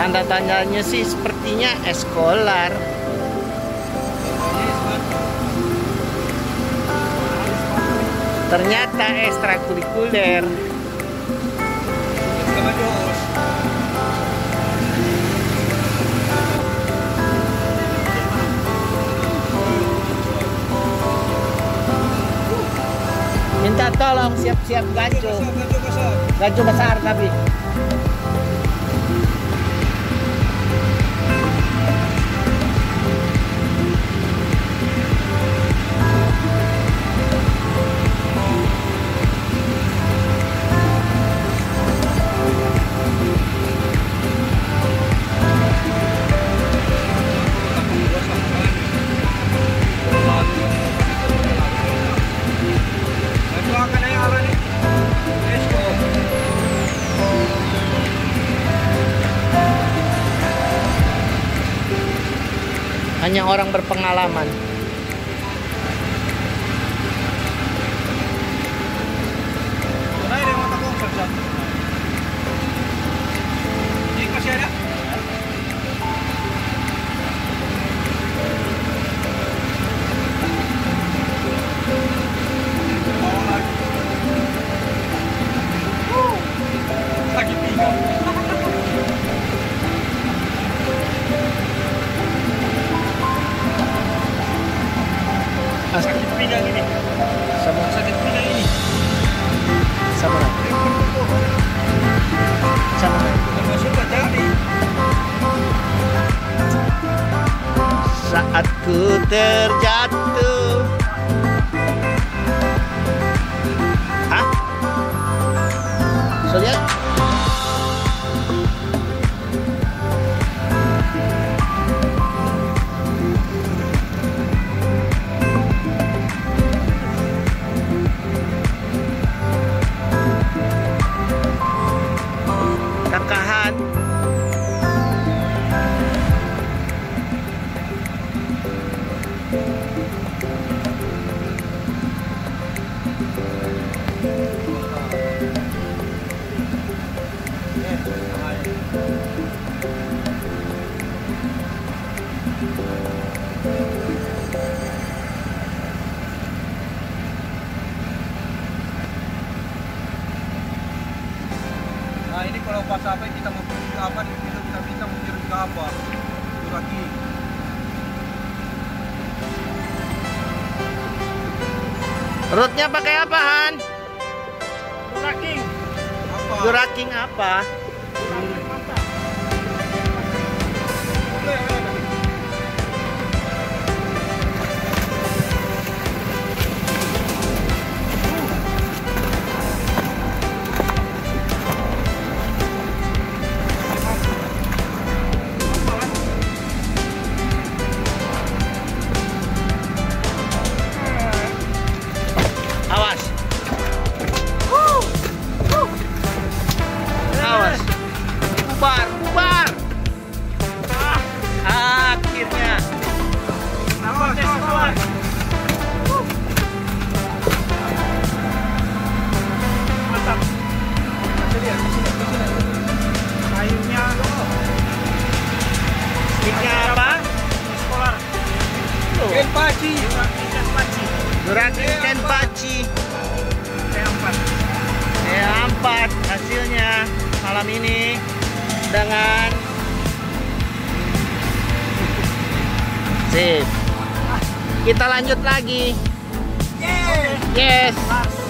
Tanda-tandanya sih sepertinya eskolar. Ternyata ekstrakurikuler. Minta tolong siap-siap ganjo. Ganjo besar tapi. Hanya orang berpengalaman. Ini masih ada? Sakit pinggang. Sakit pinggang ini. Sama Sakit pinggang ini. sama sama. Termasuk tadi. Saat ku terjatuh. Hah? So lihat. Kakahan. Nah ini kalau pas apa kita mau pergi ke apa, kita bisa mengirim ke apa? Juraki. Rootnya pakai apa, Han? Juraking. Apa? Juraking apa? Awas. Awas. Bubar, bubar. Akhirnya. Awas. Mantap. Lihat di sini. Kayunya. Sticknya apa? Sekolah. Kenpachi. Kenpachi. Juraking Kenpachi. T4 hasilnya malam ini dengan sip. Kita lanjut lagi. Yes.